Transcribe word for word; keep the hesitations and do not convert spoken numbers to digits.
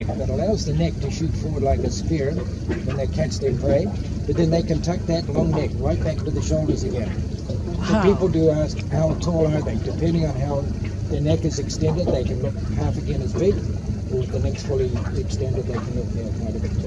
that allows the neck to shoot forward like a spear when they catch their prey, but then they can tuck that long neck right back to the shoulders again. So people do ask, how tall are they? Depending on how their neck is extended, they can look half again as big, or if the neck's fully extended, they can look uh, quite a bit